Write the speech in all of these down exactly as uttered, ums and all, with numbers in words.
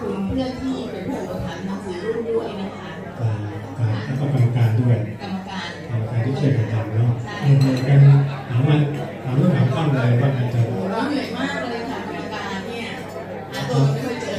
คุณเพื่อนที่เป็นผู้อุปถัมภ์หนังสือรุ่นด้วยนะคะแล้วก็กรรมการด้วยกรรมการกรรมการที่ช่วยกันทำเนาะเหนื่อยกันถามว่าถามเรื่องถามข้ามเลยว่าการจะเหนื่อยมากเลยค่ะกรรมการเนี่ยหาตัวไม่เคยเจอ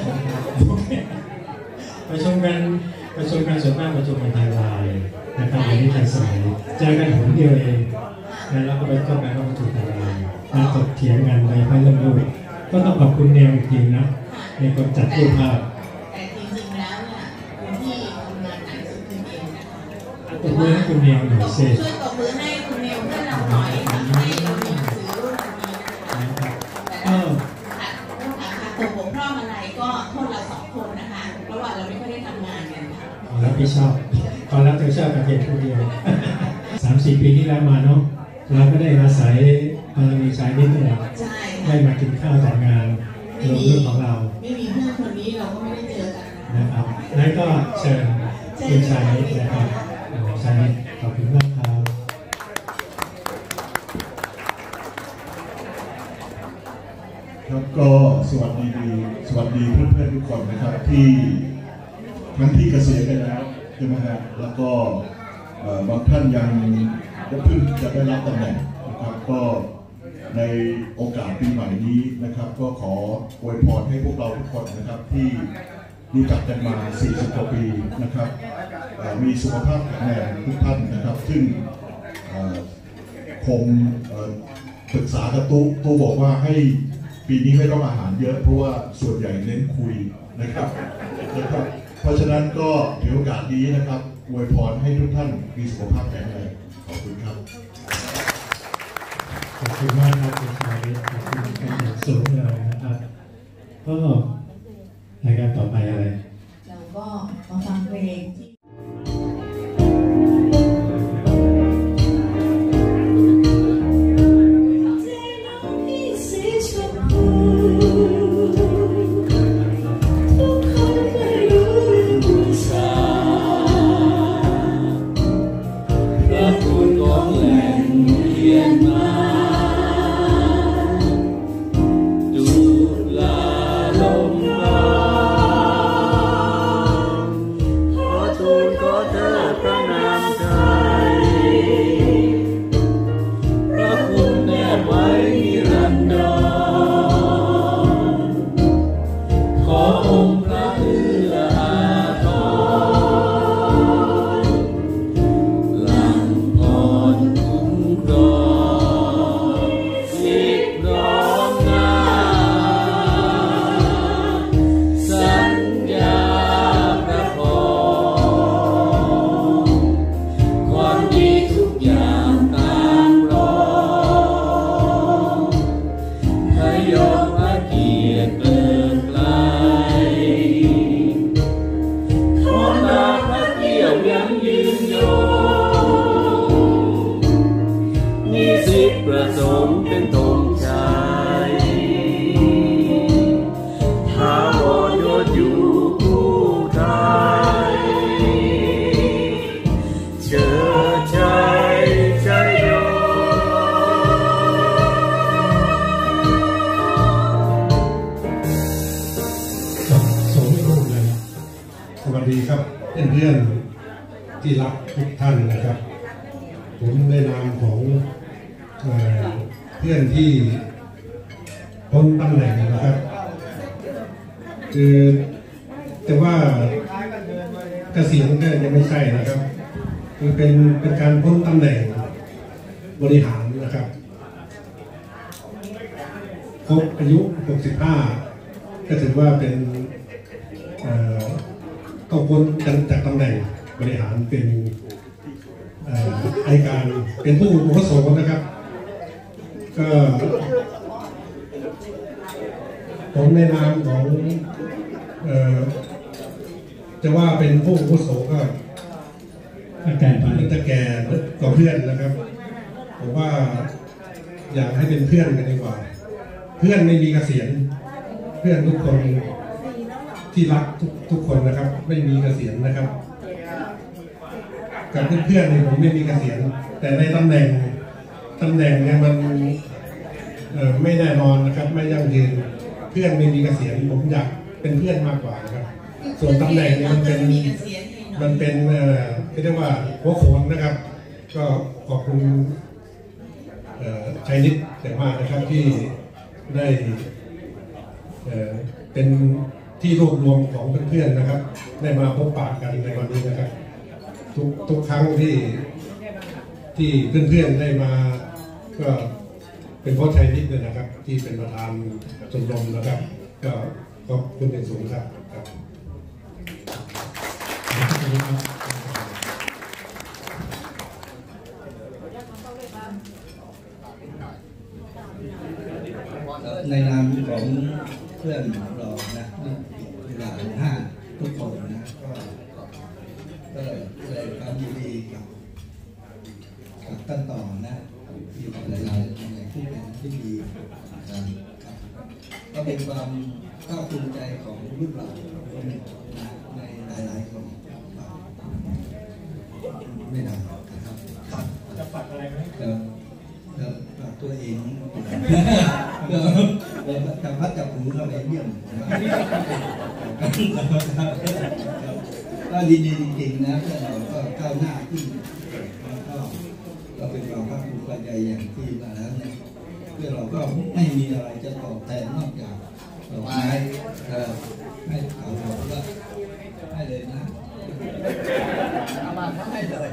ประชุมกันประชุมกันส่วนมากประชุมกันทางไลน์นะครับอย่างนี้ทันสมัยเจอกันหนเดียวเองแล้วก็ไปต้นกันก็ประชุมทางไลน์แล้วถกเถียงกันในพระเรื่องรูปก็ต้องขอบคุณแนวอีกทีนะในคนจัดรูปภาพแต่จริงๆแล้วเนี่ยคนที่ทำงานหนักสุดคือเองนะคะตบมือให้คุณแนวหน่อยเซ่ช่วยตบมือให้คุณแนวเพื่อนเราหน่อยทำให้เรามีหนังสือรุ่นนี้นะคะแต่ถ้าขาดขาดตกบกพร่องอะไรก็โทษเราสองคนนะคะเพราะว่าเราไม่ค่อยได้ทำงานกันค่ะแล้วพี่ชอบตอนรับตัวชอบกันเพียงผู้เดียวสามสี่ปีที่แล้วมาเนาะเราก็ได้อาศัยบารมีสายนิดหน่อยได้มากินข้าวแต่งงานรวมเรื่องของเราไม่มีเพื่อนคนนี้เราก็ไม่ได้เจอกันนะครับนั้นก็เชิญคุณชายนิดนะครับชายนิดขอบคุณมากครับครับก็สวัสดีสวัสดีเพื่อนๆทุกคนนะครับที่ทั้งที่เกษียณไปแล้วใช่ไหมฮะแล้วก็บางท่านยังเพิ่งจะได้รับตำแหน่งนะครับก็ในโอกาสปีใหม่นี้นะครับก็ขออวยพรให้พวกเราทุกคนนะครับที่รู้จักกันมาสี่สิบกว่าปีนะครับมีสุขภาพแข็งแรงทุกท่านนะครับซึ่งคงปรึกษากับตู้ตู้บอกว่าให้ปีนี้ไม่ต้องอาหารเยอะเพราะว่าส่วนใหญ่เน้นคุยนะครับนะครับเพราะฉะนั้นก็ถือโอกาสนี้นะครับอวยพรให้ทุกท่านมีสุขภาพแข็งแรงขอบคุณครับขอบคุณมากครับคุณชายขอบคุณเป็นอย่างสูงเลยนะครับก็รายการต่อไปอะไรเราก็มาฟังเพลงที่ประสงค์เป็นธงชัยถาวรยศอยู่คู่ไทยเชิดชัยชัยโยสมรูปเลยสวัสดีครับเพื่อนๆที่รักทุกท่านนะครับผมในนามของเพื่อนที่พ้นตำแหน่งนะครับคือแต่ว่าเกษียณก็ยังไม่ใช่นะครับคือเป็นเป็นการพ้นตำแหน่งบริหารนะครับครบอายุหกสิบห้าก็ถือว่าเป็นต้องพ้นจากตำแหน่งบริหารเป็นไอการเป็นผู้อาวุโสนะครับก็ผมในนามของเอ่อจะว่าเป็นผู้อาวุโสก็แก่เป็นตะแก่กับเพื่อนนะครับผมว่าอยากให้เป็นเพื่อนกันดีกว่าเพื่อนไม่มีเกษียณเพื่อนทุกคนที่รักทุกทุกคนนะครับไม่มีเกษียณนะครับกับเพื่อนๆเนี่ยผมไม่มีเกษียณแต่ในตำแหน่งตำแหน่งเนี่ยมันไม่แน่นอนนะครับไม่ยั่งยืนเพื่อนไม่มีเกษียณผมอยากเป็นเพื่อนมากกว่านะครับส่วนตำแหน่งเนี่ยมันเป็นมันเป็นเอ่อเรียกว่าหัวโขนนะครับก็ขอบคุณชัยนิดอย่างมากนะครับที่ได้เอ่อเป็นที่รวบรวมของเพื่อนๆนะครับได้มาพบปะกันในวันนี้นะครับทุกทุกครั้งที่ที่เพื่อนๆได้มาก็เป็นเพราะชัยนิดเลยนะครับที่เป็นประธานชมรมนะครับก็ขอบคุณเป็นสูงครับครับในนามของเพื่อนเรานะที่หลานห้าทุกคนนะก็ก็แสดงความยินดีกับกับขั้นตอนนะที่หลายๆอย่างที่เป็นที่ดีครับก็เป็นความภาคภูมิใจของรุ่นเราคนนะในหลายๆคนไม่นานนะครับจะฝากอะไรไหมครับฝากตัวเองเราเราจับพัดจับหูเราไปเยี่ยมก็ดีดีจริงๆนะเพื่อนเราก็ก้าวหน้าขึ้นแล้วก็เราเป็นความภาคภูมิใจอย่างที่มาแล้วเนี่ยเพื่อนเราก็ไม่มีอะไรจะตอบแทนนอกจากดอกไม้ให้เขาบอกว่าให้เลยนะให้เลย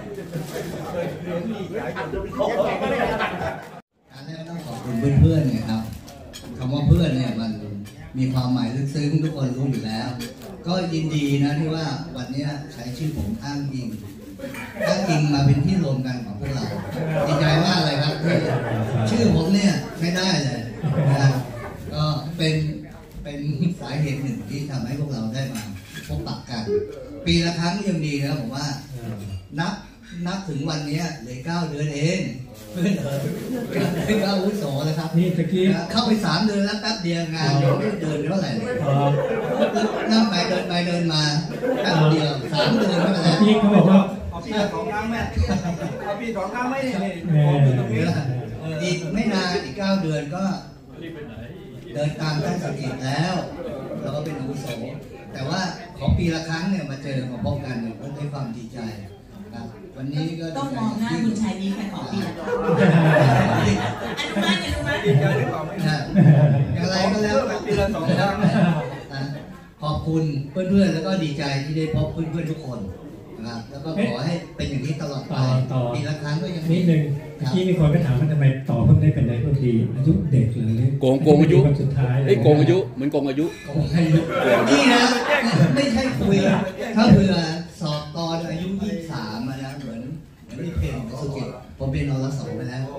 อันนี้ต้องขอบคุณเพื่อนๆเนี่ยครับคำว่าเพื่อนเนี่ยมันมีความหมายลึกซึ้งทุกคนรู้อยู่แล้วก็ยินดีนะที่ว่าวันนี้ใช้ชื่อผมอ้างอิงอ้างอิงมาเป็นที่รวมกันของพวกเราดีใจมากเลยครับที่ชื่อผมเนี่ยไม่ได้เลยนะก็เป็นเป็นสาเหตุหนึ่งที่ทำให้พวกเราได้มาพบปะกันปีละครั้งยังดีนะผมว่านับนับถึงวันนี้เหลือเก้าเดือนเองเพื่อนเออเป็นอาวุโสแล้วครับนี่ตะกี้เข้าไปสามเดือนแล้วแป๊บเดียวงานยังไม่เดินเท่าไหร่เลยนั่งไปเดินไปเดินมาแป๊บเดียวสามเดือนไม่เป็นไรนี่เขาบอกว่าเอาพี่สองครั้งแม่เอาพี่สองครั้งไม่ได้อีกไม่นานอีกเก้าเดือนก็เดินตามท่านสุกิจแล้วเราก็เป็นอาวุโสแต่ว่าขอปีละครั้งเนี่ยมาเจอมาพบกันเนี่ยก็ได้ความดีใจครับวันนี้ก็ต้องมองหน้าคุณชายนี้แค่ขอปีละครั้งอนุมัติอนุมัติอย่างไรก็แล้วปีละสองครั้งขอบคุณเพื่อนๆแล้วก็ดีใจที่ได้พบเพื่อนๆทุกคนนะครับแล้วก็ขอให้เป็นอย่างนี้ตลอดไปปีละครั้งก็ยังนิดนึงเมื่อกี้มีคนก็ถามว่าทำไมต่อเพิ่งได้เป็นนายกรัฐมนตรีอายุเด็กหรือโกงโกงอายุสุดท้ายไอ้โกงอายุเหมือนโกงอายุนี่นะไม่ใช่คุยถ้าเผื่อสอบตอนอายุยี่สิบสามนะเหมือนเหมือนที่เพนสุกิจผมเป็นนรสไปแล้ว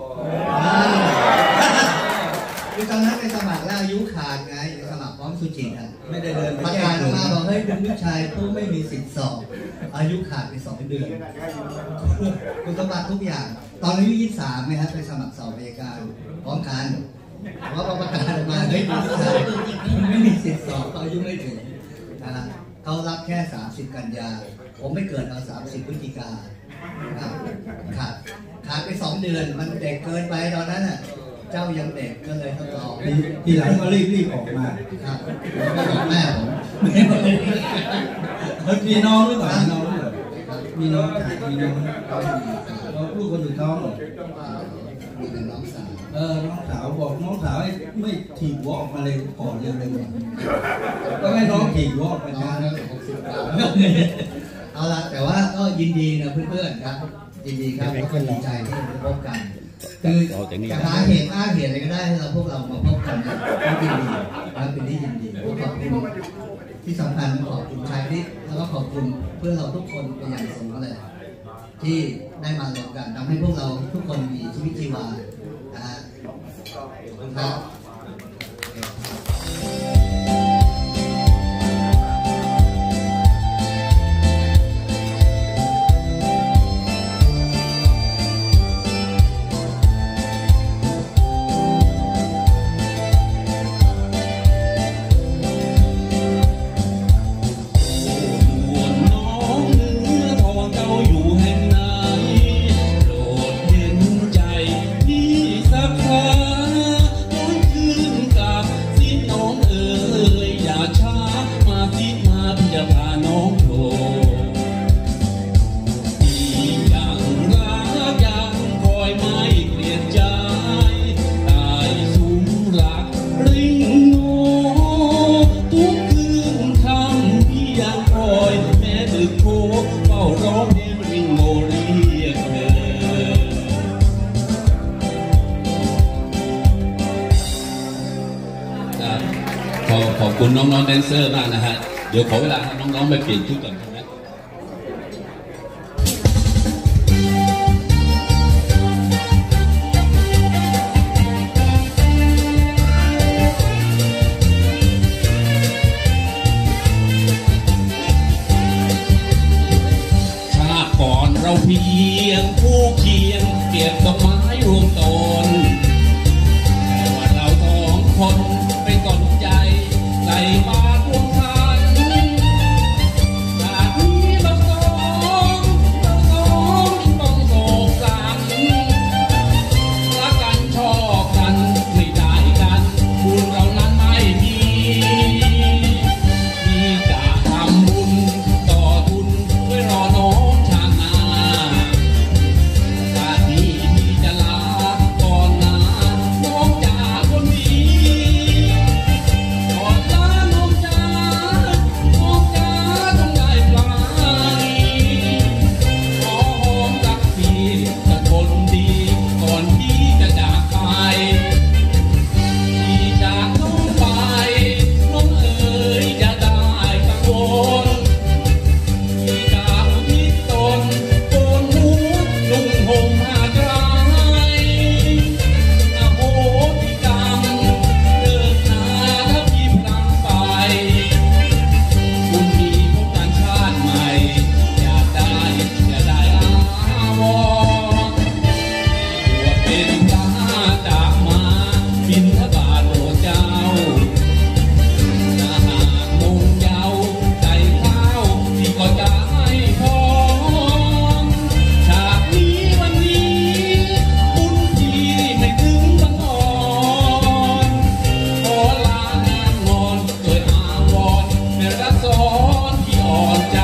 คือตอนนั้นไปสมัครแล้วอายุขาดไงไปสมัครพร้อมสุจิตอ่ะไม่ได้เดินประกาศออกมาบอกเฮ้ยเป็นผู้ชายผู้ไม่มีสิทธิ์สอบอายุขาดไปสองเดือนคุณสมบัติทุกอย่างตอนอายุยี่สิบสามไหมฮะไปสมัครสอบอัยการพร้อมกันเพราะประกาศออกมาเฮ้ยผู้ชายไม่มีสิทธิ์สอบอายุไม่ถึงนะเขารับแค่สามสิบกันยาผมไม่เกิดเอาสามสิบพฤศจิกาขาดขาดไปสองเดือนมันเด็กเกินไปตอนนั้นอ่ะเจ้ายังเด็กก็เลยต้องรอทีหลังก็รีบรีบออกมาครับไม่บอกแม่ผมมีน้องหรือเปล่ามีน้องหรือเปล่ามีน้องมีน้องเราลูกคนอื่นท้องมีแต่น้องสาวเออน้องสาวบอกน้องสาวไม่ถีบหัวออกมาเลยก่อนเร็วๆก็ให้น้องถีบหัวออกมาช้าแล้วหกสิบกว่าเอาละแต่ว่าก็ยินดีนะเพื่อนๆครับยินดีครับก็ดีใจที่ได้พบกันคือจะหาเหตุอ้างเหตุอะไรก็ได้ให้เราพวกเรามาพบกันนะก็ยินดีแล้วเป็นที่ยินดีขอบคุณที่สำคัญขอบคุณชายนิดแล้วก็ขอบคุณเพื่อนเราทุกคนเป็นอย่างสูงเลยที่ได้มารวมกันทำให้พวกเราทุกคนมีชีวิตชีวานะฮะครับโปรดเห็นใจพี่สักครั้งอบคุณน้องๆแดนเซอร์มากนะฮะเดี๋ยวขอเวลาให้น้องๆไปเปลี่ยนชุดก่อนใช่ไหมชาติก่อนเราเพียงคู่เคียงเก็บดอกไม้รวมตนแต่ว่าเราสองคนเป็นก่อนใจใส่บาตรรวมกันชาตินี้เราสองเราสองต้องโศกสันรักกันชอบกันไม่ได้กันบุญเรานั้นไม่มีที่จะทำบุญต่อทุนไว้รอน้องชาติหน้าชาตินี้ที่จะลาก่อนนะน้องจากคนดีก่อนลาน้องจ๋าน้องจ๋าต้องได้ปลาณีขอหอมสักทีจะคนดีก่อนที่จะจากไปที่จากน้องไปน้องเอ๋ยอย่าได้กังวลที่จากอุทิศตนโกนหัวนุ่งห่มผ้าไตรอโหสิกรรมเลิกนาถ้าพี่พลังไปคุณมีพบกันชาติใหม่อยากได้อย่าได้อาวรณ์บวชเป็นพระจากมาบิณฑบาตโปรดเจ้าอาหารมงเยาใจข้าวที่ก็จะให้พรชาตินี้วันนี้บุญที่ไม่ถึงบังอ่อนขอลางานงอนโดยอาวรณ์แม่รักสอนที่อ่อนใจ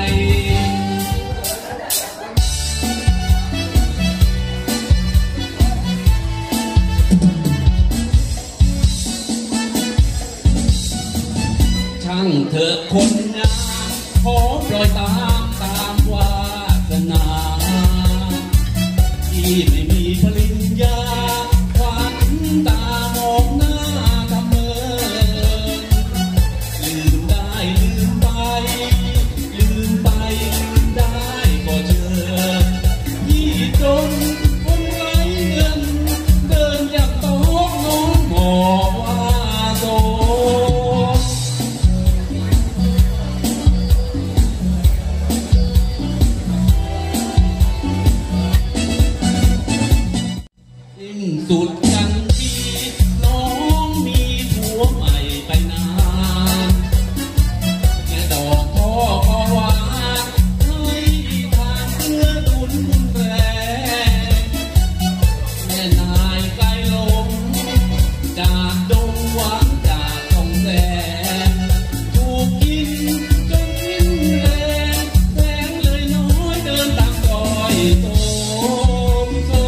ช่างเถอะคนงามขอปล่อยตามตามวาสนาที่ไม่มีปริญญาขวัญตามองหน้าทำเมินลืมได้ลืมไปลืมไปลืมได้ก็เจอที่จนคนไร้เงินเดินอยากตอกน้องหมอกว่าโซ สิ้นสุดกันทีน้องมีผัวใหม่ไปนานแค่ดอกพ่อก็หวานให้ทางเพื่อดุลบุญแรงแม่นายไกลลงจากดงหวังจากทองแสนถูกกินจนสิ้นแรงแสงเลยน้อยเดินตามรอยโตโต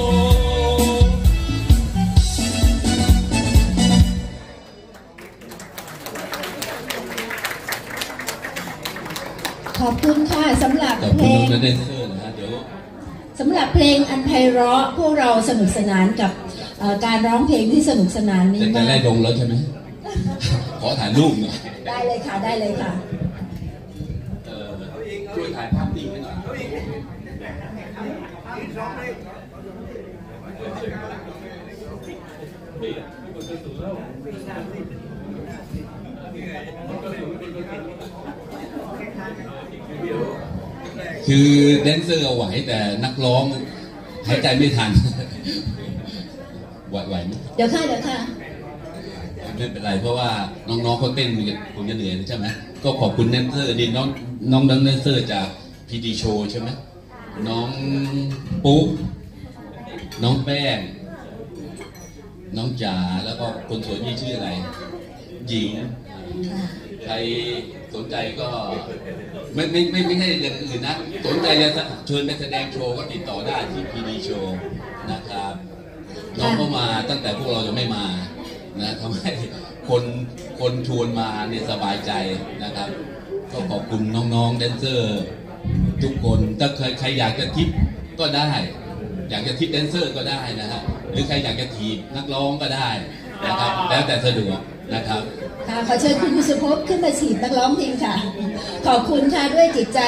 ขอบคุณค่ะสำหรับขอบเพคุลณงน้องแดนเซอร์นะฮะเดี๋ยวสำหรับเพลงอันไพเราะพวกเราสนุกสนานกับเอ่อการร้องเพลงที่สนุกสนานนี้จะจะมาไล่กลงแล้วใช่ไหม ขอถ่ายรูปหน่อยได้เลยค่ะได้เลยค่ะเอ่อช่วยถ่ายภาพนิ่งให้หน่อยคือแดนเซอร์เอาไหวแต่นักร้องหายใจไม่ทัน ไหวไหวไหมเดี๋ยวค่ะเดี๋ยวค่ะไม่เป็นไรเพราะว่าน้องๆเขาเต้นคงจะเหนื่อยใช่ไหมก็ขอบคุณแดนเซอร์ดีน้องน้องแดนเซอร์จากพีดีโชว์ใช่ไหมน้องปุ๊กน้องแป้งน้องจ๋าแล้วก็คนสวยนี่ชื่ออะไรหญิงใครสนใจก็ไม่ไม่ไม่ไม่ให้อย่างอื่นนะสนใจจะเชิญไปแสดงโชว์ก็ติดต่อได้ที่พีดีโชว์นะครับน้องเข้ามาตั้งแต่พวกเรายังไม่มานะทำให้คนคนชวนมาเนี่ยสบายใจนะครับก็ขอบคุณน้องๆแดนเซอร์ทุกคนถ้าใครใครอยากจะทิปก็ได้อยากจะทิปแดนเซอร์ก็ได้นะฮะหรือใครอยากจะทีบนักร้องก็ได้นะครับแล้วแต่สะดวกนะครับค่ะขอเชิญคุณบุษภพขึ้นมาฉีดนักร้องเพลงค่ะขอบคุณค่ะด้วยจิตใจ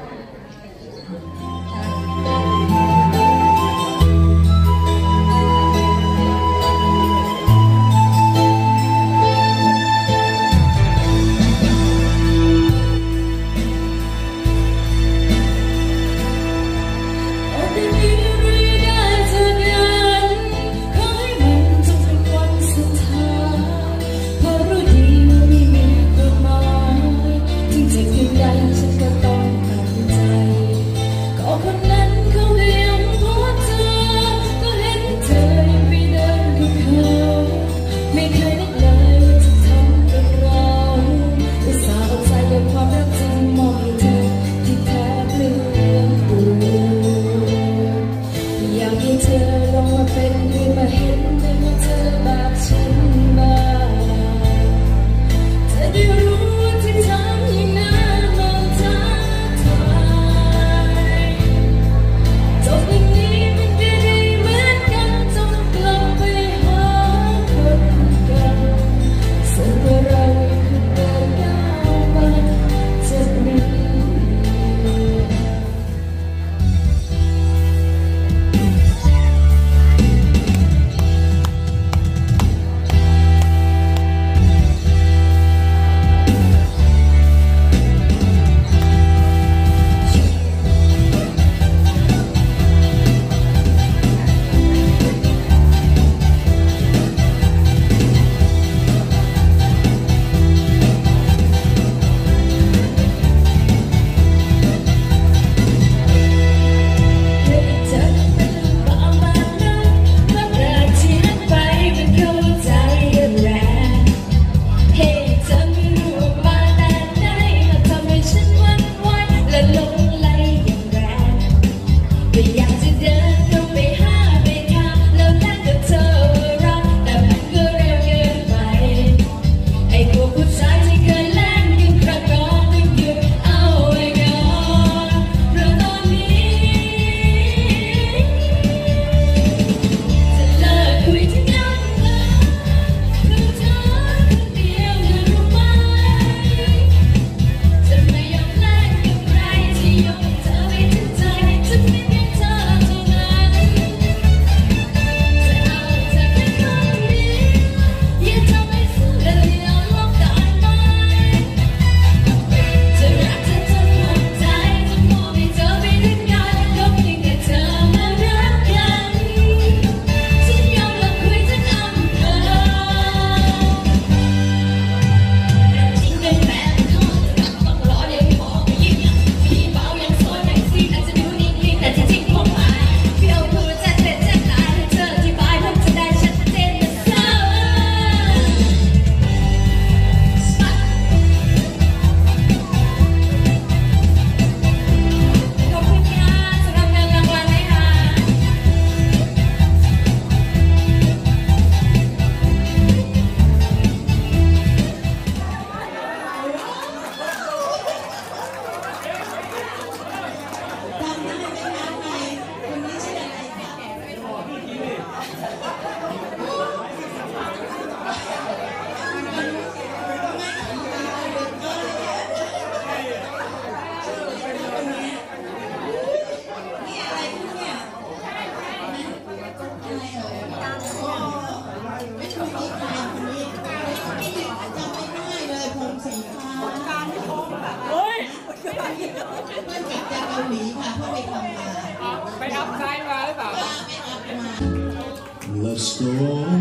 Let's go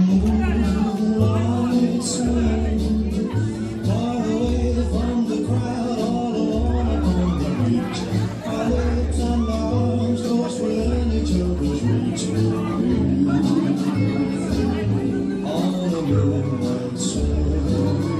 along side, far away from the crowd, all alone on the beach. Our lips and arms close within each other's reach. On the moonlight side.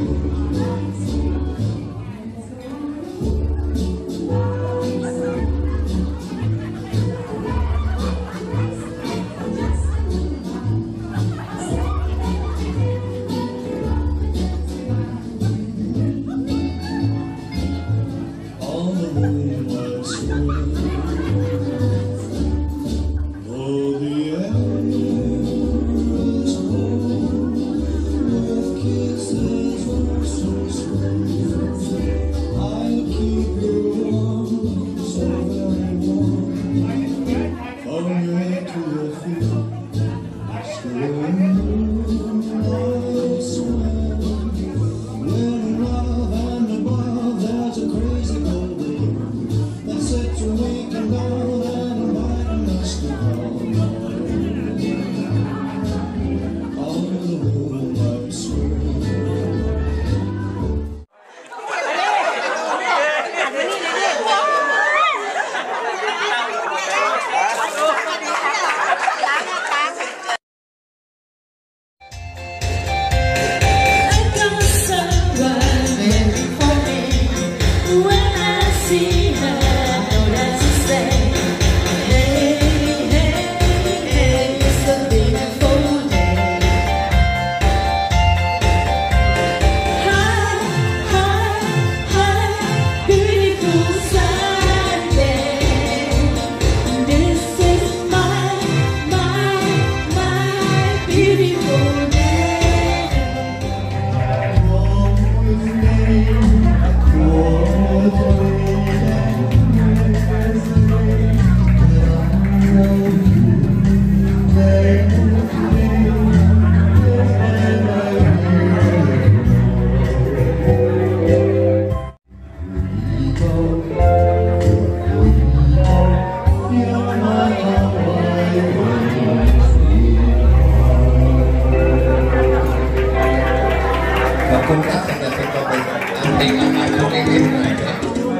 เพลงเรามาเราเล่นๆหน่อยครับ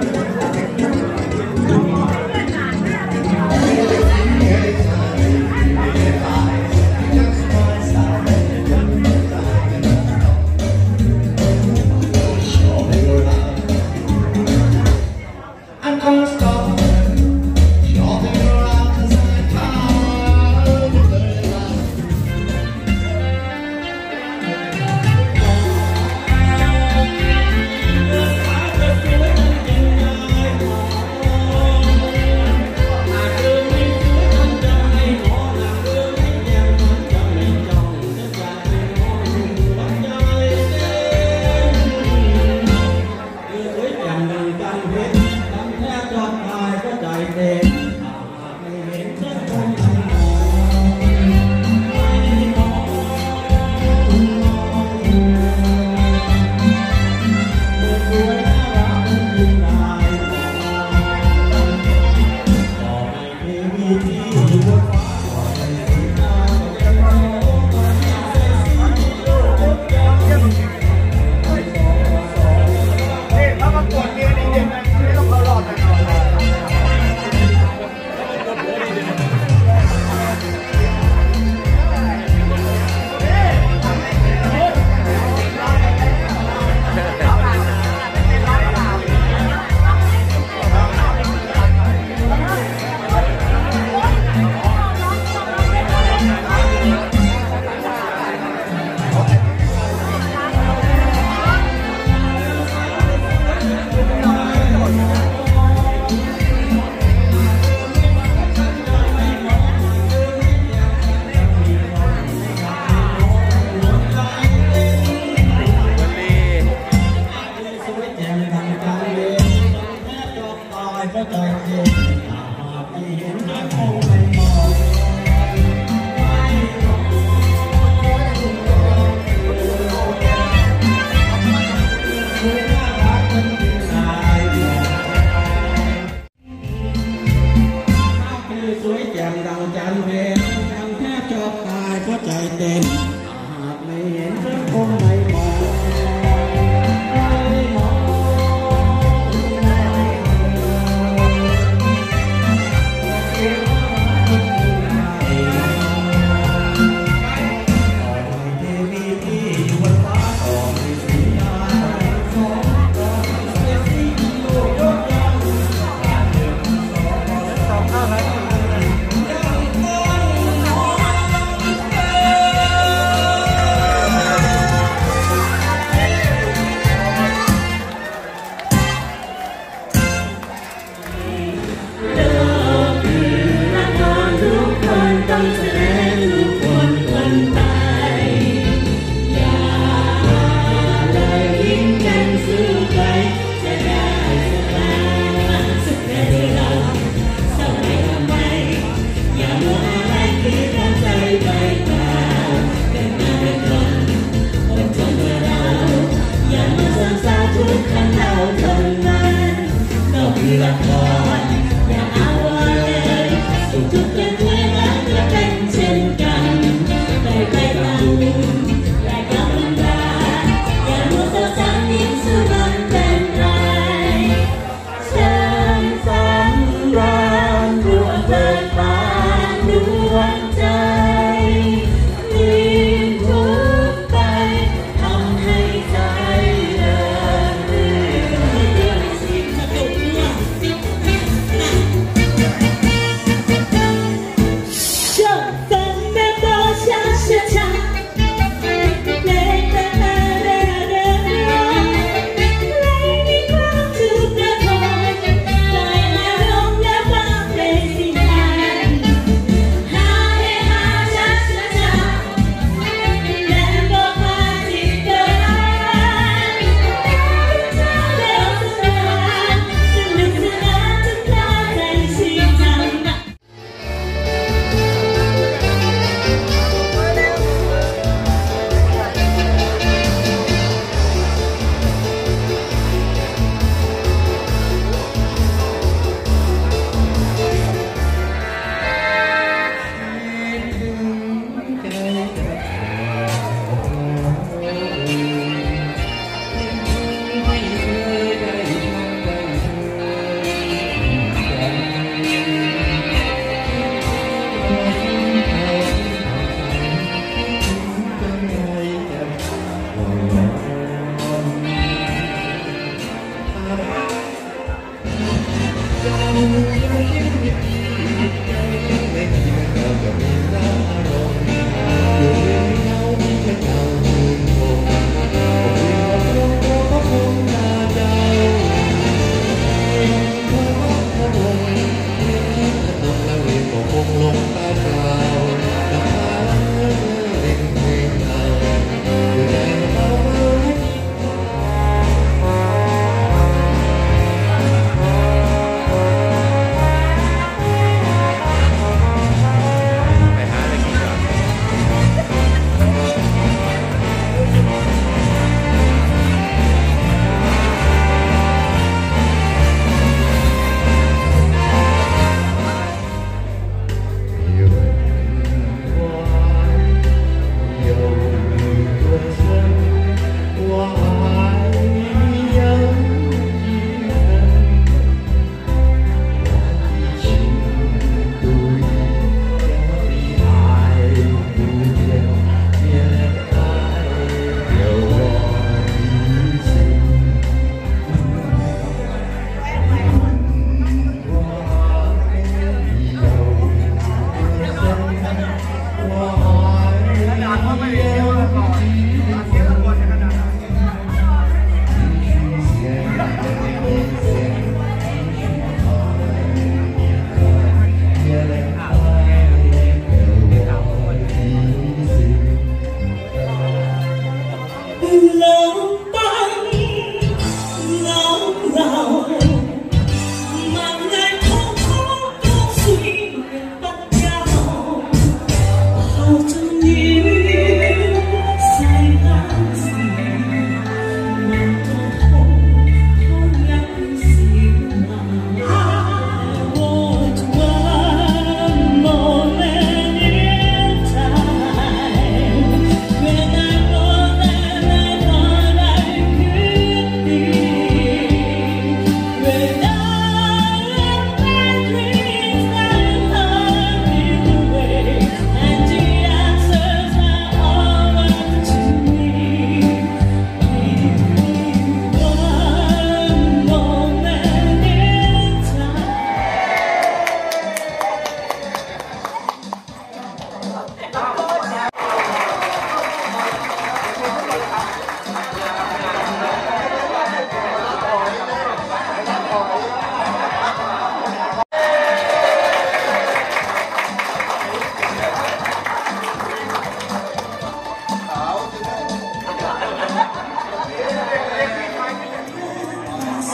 I'm gonna stop shopping around 'cause I'm tired of the life. Hãy subscribe cho kênh Ghiền Mì Gõ để không bỏ lỡ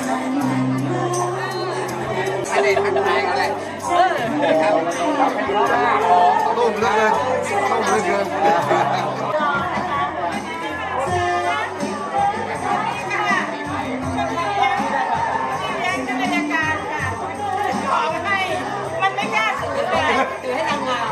อะไรทำอะไรอะไรครับตุ้มเหลือเกินตุ้มเหลือเกินมันไม่กล้าถือเลยถือให้นางงาม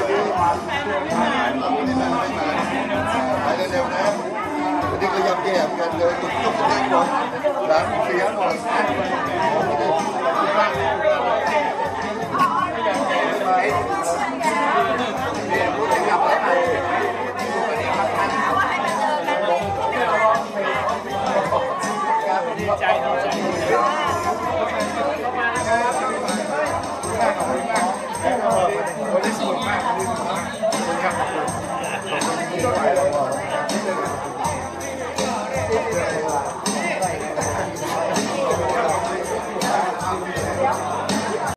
ไปเร็วๆนะวันนี้ก็ยับแย่กันเลยตุ๊กตุ๊กเด็กหมดหลังเสียหมด